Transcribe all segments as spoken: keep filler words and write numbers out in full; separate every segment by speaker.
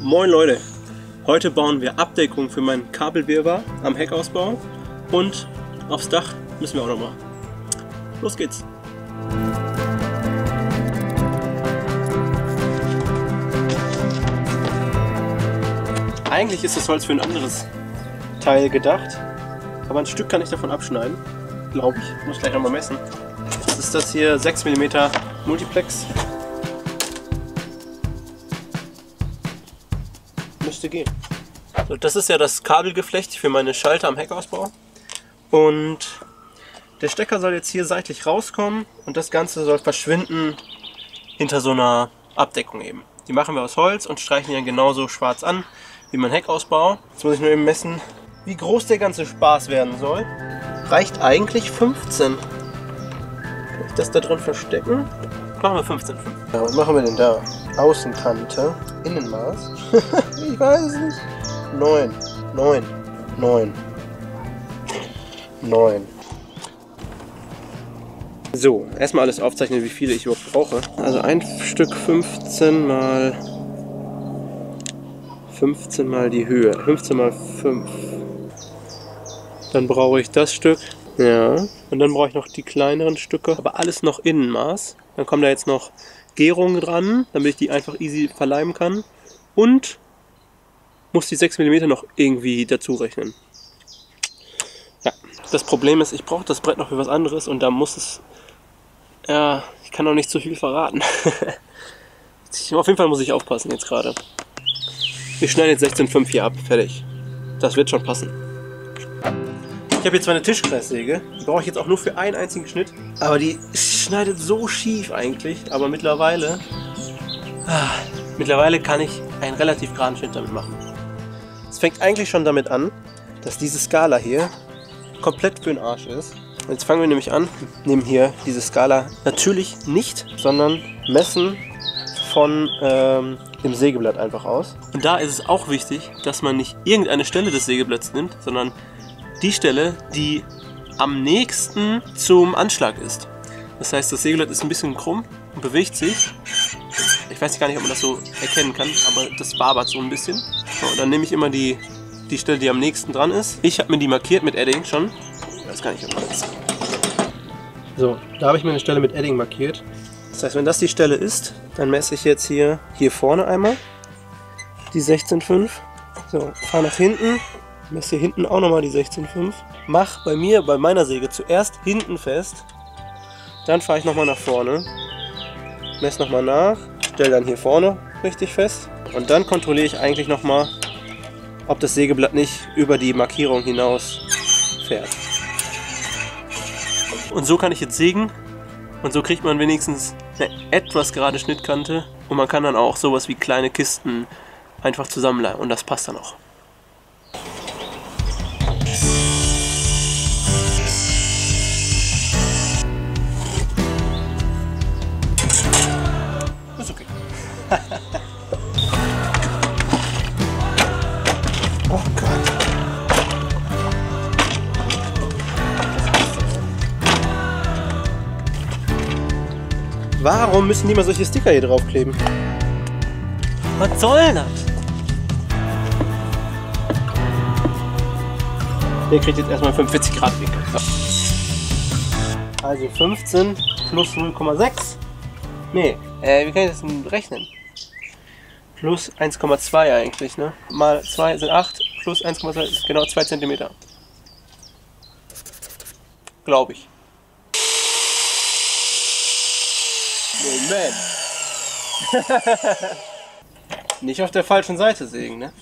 Speaker 1: Moin Leute, heute bauen wir Abdeckung für meinen Kabelwirrwarr am Heckausbau und aufs Dach müssen wir auch noch mal. Los geht's! Eigentlich ist das Holz für ein anderes Teil gedacht, aber ein Stück kann ich davon abschneiden, glaube ich. Muss gleich nochmal messen. Das ist das hier sechs Millimeter Multiplex. Müsste gehen. So, das ist ja das Kabelgeflecht für meine Schalter am Heckausbau. Und der Stecker soll jetzt hier seitlich rauskommen und das Ganze soll verschwinden hinter so einer Abdeckung eben. Die machen wir aus Holz und streichen die dann genauso schwarz an wie mein Heckausbau. Jetzt muss ich nur eben messen, wie groß der ganze Spaß werden soll. Reicht eigentlich fünfzehn. Kann ich das da drin verstecken? Machen wir fünfzehn. Ja, was machen wir denn da? Außenkante, Innenmaß. Ich weiß es nicht. neun, neun, neun, neun. So, erstmal alles aufzeichnen, wie viele ich überhaupt brauche. Also ein Stück fünfzehn mal fünfzehn mal die Höhe. fünfzehn mal fünf. Dann brauche ich das Stück. Ja. Und dann brauche ich noch die kleineren Stücke. Aber alles noch Innenmaß. Dann kommen da jetzt noch Gärungen dran, damit ich die einfach easy verleimen kann. Und muss die sechs Millimeter noch irgendwie dazu rechnen. Ja. Das Problem ist, ich brauche das Brett noch für was anderes und da muss es... Ja, ich kann noch nicht zu viel verraten. Auf jeden Fall muss ich aufpassen jetzt gerade. Wir schneiden jetzt sechzehn Komma fünf hier ab, fertig. Das wird schon passen. Ich habe jetzt zwar eine Tischkreissäge, die brauche ich jetzt auch nur für einen einzigen Schnitt. Aber die schneidet so schief eigentlich, aber mittlerweile... Ah, mittlerweile kann ich einen relativ geraden Schnitt damit machen. Es fängt eigentlich schon damit an, dass diese Skala hier komplett für den Arsch ist. Und jetzt fangen wir nämlich an, nehmen hier diese Skala natürlich nicht, sondern messen von ähm, dem Sägeblatt einfach aus. Und da ist es auch wichtig, dass man nicht irgendeine Stelle des Sägeblatts nimmt, sondern die Stelle, die am nächsten zum Anschlag ist. Das heißt, das Sägeblatt ist ein bisschen krumm und bewegt sich. Ich weiß gar nicht, ob man das so erkennen kann, aber das wabert so ein bisschen. So, und dann nehme ich immer die, die Stelle, die am nächsten dran ist. Ich habe mir die markiert mit Edding schon. Ich weiß gar nicht, ob man das... So, da habe ich mir eine Stelle mit Edding markiert. Das heißt, wenn das die Stelle ist, dann messe ich jetzt hier, hier vorne einmal die sechzehn Komma fünf. So, fahre nach hinten, messe hier hinten auch nochmal die sechzehn Komma fünf. Mach bei mir, bei meiner Säge zuerst hinten fest, dann fahre ich nochmal nach vorne, messe nochmal nach, stelle dann hier vorne richtig fest und dann kontrolliere ich eigentlich nochmal, ob das Sägeblatt nicht über die Markierung hinaus fährt. Und so kann ich jetzt sägen und so kriegt man wenigstens eine etwas gerade Schnittkante und man kann dann auch sowas wie kleine Kisten einfach zusammenleimen und das passt dann auch. Ist okay. Oh Gott. Warum müssen die mal solche Sticker hier draufkleben? Was soll das? Der kriegt jetzt erstmal fünfundvierzig Grad Winkel. Also fünfzehn plus null Komma sechs. Nee, äh, wie kann ich das denn rechnen? Plus eins Komma zwei eigentlich, ne? Mal zwei sind acht, plus eins Komma zwei ist genau zwei Zentimeter. Glaube ich. Moment. Nicht auf der falschen Seite sägen, ne?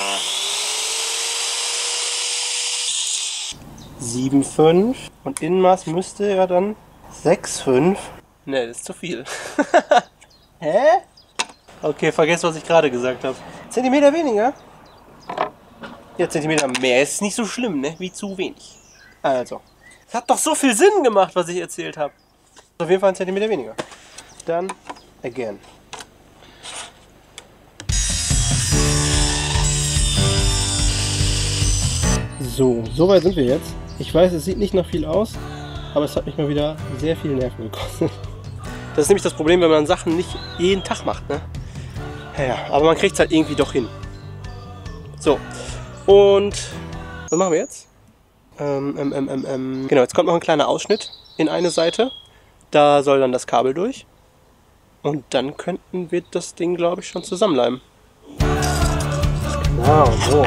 Speaker 1: sieben Komma fünf und Innenmaß müsste ja dann sechs Komma fünf. Ne, das ist zu viel. Hä? Okay, vergesst, was ich gerade gesagt habe. Zentimeter weniger? Ja, Zentimeter mehr ist nicht so schlimm, ne? Wie zu wenig. Also, es hat doch so viel Sinn gemacht, was ich erzählt habe. Auf jeden Fall ein Zentimeter weniger. Dann again. So, soweit sind wir jetzt. Ich weiß, es sieht nicht nach viel aus, aber es hat mich mal wieder sehr viel Nerven gekostet. Das ist nämlich das Problem, wenn man Sachen nicht jeden Tag macht, ne? Ja, aber man kriegt es halt irgendwie doch hin. So, und was machen wir jetzt? Ähm, ähm, ähm, ähm, genau, jetzt kommt noch ein kleiner Ausschnitt in eine Seite. Da soll dann das Kabel durch. Und dann könnten wir das Ding, glaube ich, schon zusammenleimen. Genau, so.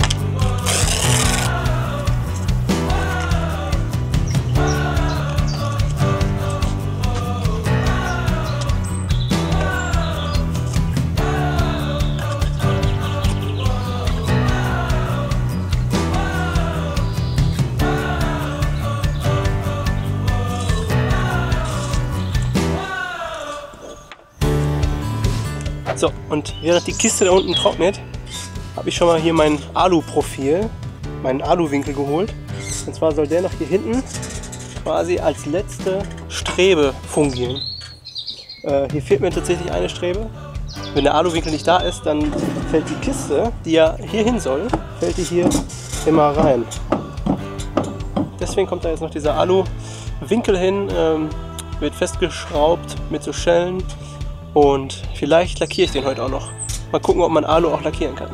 Speaker 1: So, und während die Kiste da unten trocknet, habe ich schon mal hier mein Alu-Profil, meinen Alu-Winkel geholt. Und zwar soll der noch hier hinten quasi als letzte Strebe fungieren. Äh, hier fehlt mir tatsächlich eine Strebe. Wenn der Alu-Winkel nicht da ist, dann fällt die Kiste, die ja hier hin soll, fällt die hier immer rein. Deswegen kommt da jetzt noch dieser Alu-Winkel hin, ähm, wird festgeschraubt mit so Schellen. Und vielleicht lackiere ich den heute auch noch. Mal gucken, ob man Alu auch lackieren kann.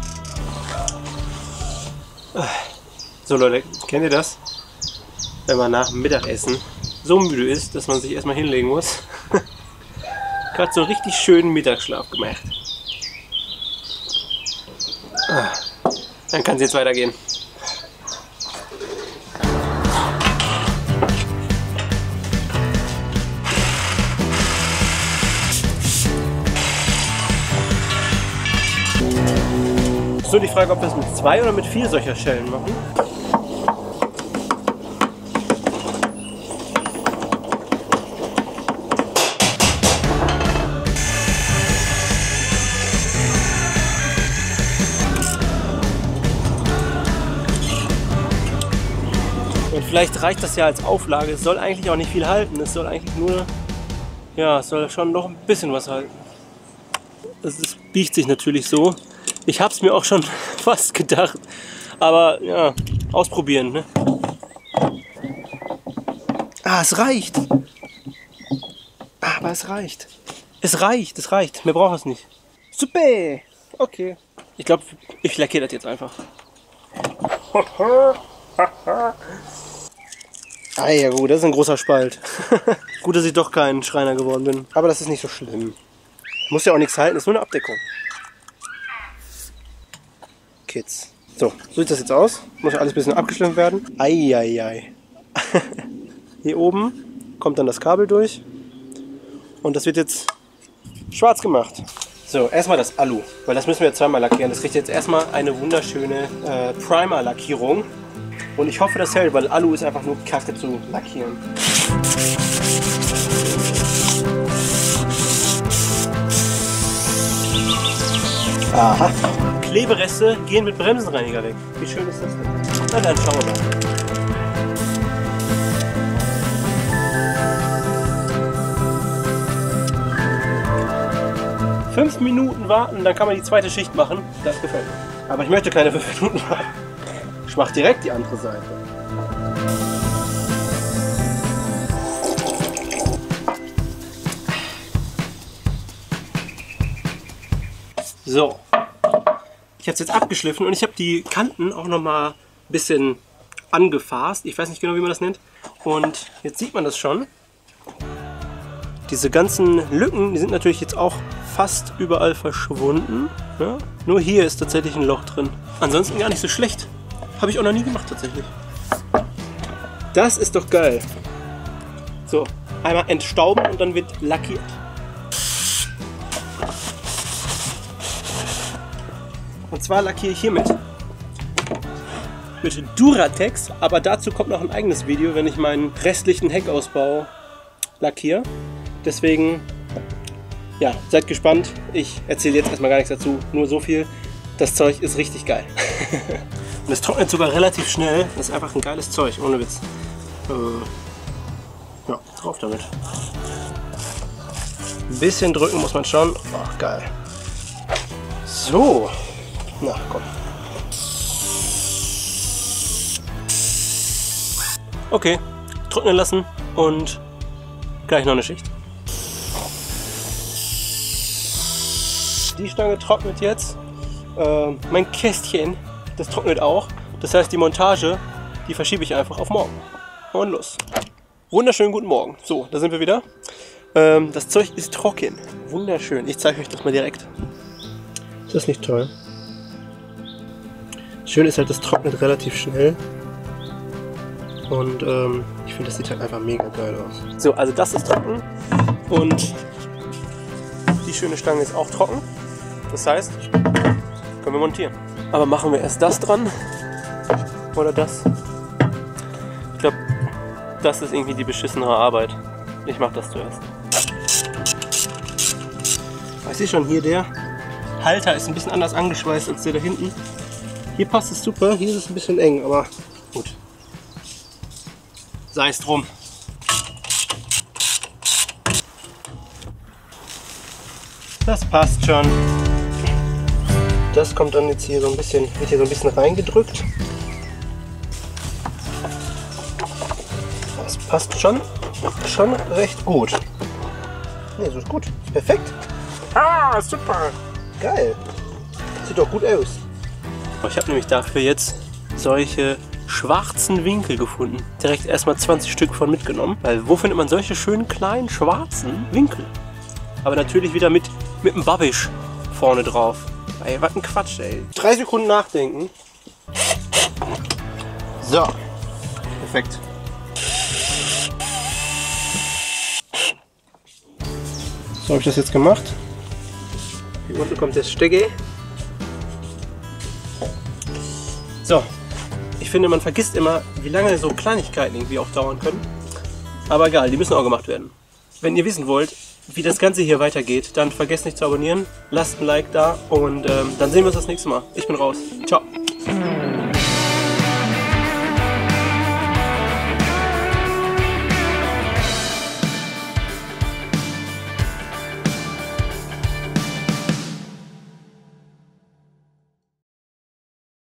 Speaker 1: So Leute, kennt ihr das? Wenn man nach dem Mittagessen so müde ist, dass man sich erstmal hinlegen muss. Gerade so einen richtig schönen Mittagsschlaf gemacht. Dann kann es jetzt weitergehen. So, die Frage, ob wir es mit zwei oder mit vier solcher Schellen machen. Und vielleicht reicht das ja als Auflage. Es soll eigentlich auch nicht viel halten. Es soll eigentlich nur, ja, es soll schon noch ein bisschen was halten. Es biegt sich natürlich so. Ich habe es mir auch schon fast gedacht, aber ja, ausprobieren, ne? Ah, es reicht. Aber es reicht. Es reicht, es reicht. Mehr braucht es nicht. Super. Okay. Ich glaube, ich lackiere das jetzt einfach. Ah ja gut, das ist ein großer Spalt. Gut, dass ich doch kein Schreiner geworden bin. Aber das ist nicht so schlimm. Muss ja auch nichts halten, ist nur eine Abdeckung. Kids. So, so sieht das jetzt aus. Muss ja alles ein bisschen abgeschliffen werden. Eieiei. Hier oben kommt dann das Kabel durch. Und das wird jetzt schwarz gemacht. So, erstmal das Alu, weil das müssen wir jetzt zweimal lackieren. Das kriegt jetzt erstmal eine wunderschöne äh, Primer-Lackierung. Und ich hoffe, das hält, weil Alu ist einfach nur kacke zu lackieren. Aha. Klebereste gehen mit Bremsenreiniger weg. Wie schön ist das denn? Na dann schauen wir mal. Fünf Minuten warten, dann kann man die zweite Schicht machen. Das gefällt mir. Aber ich möchte keine fünf Minuten warten. Ich mache direkt die andere Seite. So. Ich habe es jetzt abgeschliffen und ich habe die Kanten auch noch mal ein bisschen angefasst. Ich weiß nicht genau, wie man das nennt. Und jetzt sieht man das schon. Diese ganzen Lücken, die sind natürlich jetzt auch fast überall verschwunden. Ja? Nur hier ist tatsächlich ein Loch drin. Ansonsten gar nicht so schlecht. Habe ich auch noch nie gemacht tatsächlich. Das ist doch geil. So, einmal entstauben und dann wird lackiert. Und zwar lackiere ich hiermit mit Duratex, aber dazu kommt noch ein eigenes Video, wenn ich meinen restlichen Heckausbau lackiere. Deswegen, ja, seid gespannt. Ich erzähle jetzt erstmal gar nichts dazu, nur so viel. Das Zeug ist richtig geil. Und es trocknet sogar relativ schnell. Das ist einfach ein geiles Zeug, ohne Witz. Äh, ja, drauf damit. Ein bisschen drücken muss man schon. Ach, geil. So. Na, komm. Okay, trocknen lassen und gleich noch eine Schicht. die Stange trocknet jetzt. Äh, mein Kästchen, das trocknet auch. Das heißt, die Montage, die verschiebe ich einfach auf morgen. Und los. Wunderschönen guten Morgen. So, da sind wir wieder. Ähm, das Zeug ist trocken. Wunderschön. Ich zeige euch das mal direkt. Ist das nicht toll? Schön ist halt, das trocknet relativ schnell. Und ähm, ich finde, das sieht halt einfach mega geil aus. So, also das ist trocken. Und die schöne Stange ist auch trocken. Das heißt, können wir montieren. Aber machen wir erst das dran oder das? Ich glaube, das ist irgendwie die beschissenere Arbeit. Ich mache das zuerst. Ich sehe schon, hier der Halter ist ein bisschen anders angeschweißt als der da hinten. Hier passt es super, hier ist es ein bisschen eng, aber gut. Sei es drum. Das passt schon. Das kommt dann jetzt hier so ein bisschen, wird hier so ein bisschen reingedrückt. Das passt schon, schon recht gut. Ne, so ist gut. Perfekt. Ah, super. Geil. Sieht doch gut aus. Ich habe nämlich dafür jetzt solche schwarzen Winkel gefunden. Direkt erstmal zwanzig Stück von mitgenommen. Weil wo findet man solche schönen kleinen schwarzen Winkel? Aber natürlich wieder mit, mit einem Babbisch vorne drauf. Ey, was ein Quatsch, ey. Drei Sekunden nachdenken. So. Perfekt. So habe ich das jetzt gemacht. Hier unten kommt das Stecke. So. Ich finde, man vergisst immer, wie lange so Kleinigkeiten irgendwie auch dauern können. Aber egal, die müssen auch gemacht werden. Wenn ihr wissen wollt, wie das Ganze hier weitergeht, dann vergesst nicht zu abonnieren, lasst ein Like da und ähm, dann sehen wir uns das nächste Mal. Ich bin raus. Ciao.